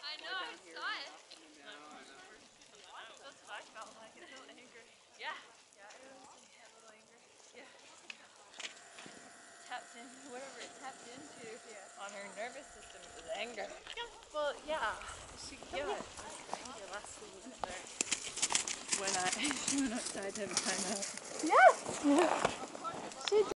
I know, I saw it. That's what I felt like. It felt angry. Yeah. Yeah, it was a little angry. Yeah. Tapped in, whatever it tapped into on her nervous system was anger. Well, yeah. She anger lasted a minute there. When she went outside to have a timeout. Yes! She